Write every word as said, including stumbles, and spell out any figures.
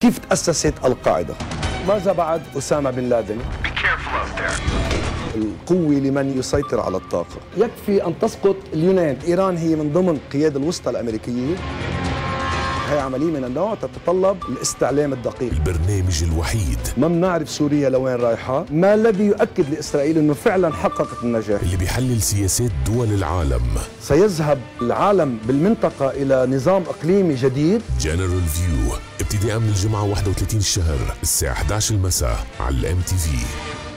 كيف تأسست القاعدة؟ ماذا بعد أسامة بن لادن؟ القوة لمن يسيطر على الطاقة. يكفي أن تسقط اليونان. إيران هي من ضمن القيادة الوسطى الأمريكية. هي عملية من النوع تتطلب الاستعلام الدقيق. البرنامج الوحيد ما بنعرف سوريا لوين رايحة، ما الذي يؤكد لإسرائيل أنه فعلا حققت النجاح اللي بيحلل سياسات دول العالم. سيذهب العالم بالمنطقة إلى نظام إقليمي جديد. جنرال فيو ابتداء من الجمعة واحد وثلاثين الشهر الساعة إحدى عشر المساء على الام تي في.